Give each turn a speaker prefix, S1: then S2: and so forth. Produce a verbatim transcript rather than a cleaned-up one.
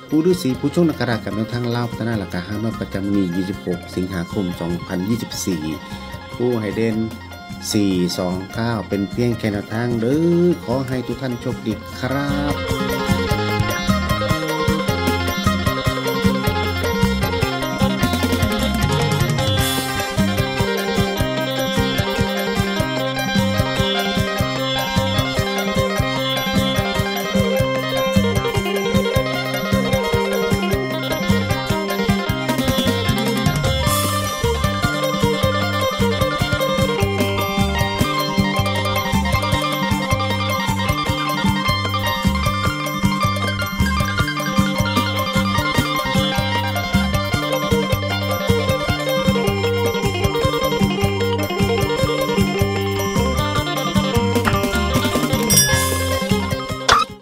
S1: ผู้ฤาษีผู้ชงนักรากับแนวทางลาวพัฒนาหลักการห้ามน้อยประจำวันที่ยี่สิบหกสิงหาคมสองพันยี่สิบสี่ผู้ให้เด่นสี่ สอง เก้าเป็นเพียงแค่แนวทางเด้อขอให้ทุกท่านโชคดีครับ